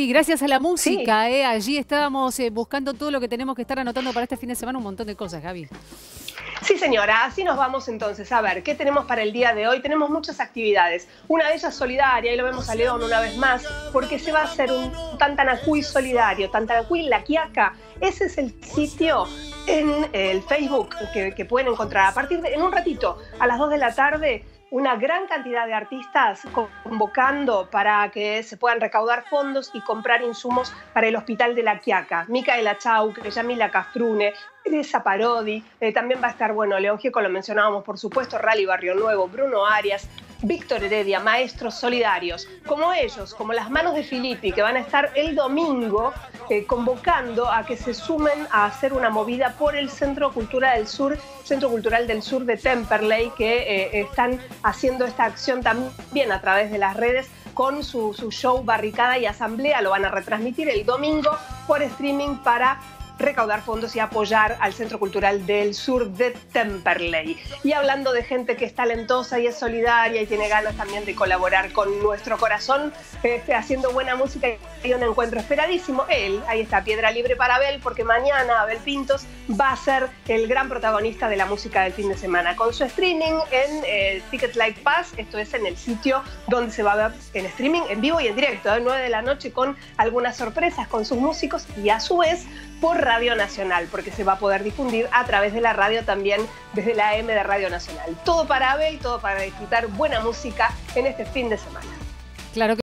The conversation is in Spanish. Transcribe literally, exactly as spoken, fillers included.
Gaby, gracias a la música, Sí. eh, allí estábamos eh, buscando todo lo que tenemos que estar anotando para este fin de semana, un montón de cosas, Gaby. Sí, señora, así nos vamos entonces. A ver, ¿qué tenemos para el día de hoy? Tenemos muchas actividades. Una de ellas solidaria, y lo vemos a León una vez más, porque se va a hacer un Tantanacuy solidario, Tantanacuy La Quiaca. Ese es el sitio en el Facebook que, que pueden encontrar. A partir de, en un ratito, a las dos de la tarde, una gran cantidad de artistas convocando para que se puedan recaudar fondos y comprar insumos para el Hospital de La Quiaca. Micaela Chauque, Yamila Cafrune, Teresa Parodi, eh, también va a estar, bueno, León Gieco lo mencionábamos, por supuesto, Rally Barrio Nuevo, Bruno Arias, Víctor Heredia, maestros solidarios, como ellos, como las manos de Filippi, que van a estar el domingo eh, convocando a que se sumen a hacer una movida por el Centro Cultural del Sur, Centro Cultural del Sur de Temperley, que eh, están haciendo esta acción también a través de las redes con su, su show Barricada y Asamblea. Lo van a retransmitir el domingo por streaming para recaudar fondos y apoyar al Centro Cultural del Sur de Temperley. Y hablando de gente que es talentosa y es solidaria y tiene ganas también de colaborar con nuestro corazón, este, haciendo buena música, y un encuentro esperadísimo. Él, ahí está, piedra libre para Abel, porque mañana Abel Pintos va a ser el gran protagonista de la música del fin de semana, con su streaming en eh, Ticket Like Pass. Esto es en el sitio donde se va a ver en streaming, en vivo y en directo, a nueve de la noche, con algunas sorpresas con sus músicos, y a su vez por Radio Nacional, porque se va a poder difundir a través de la radio también, desde la A M de Radio Nacional. Todo para Abel, todo para disfrutar buena música en este fin de semana. Claro que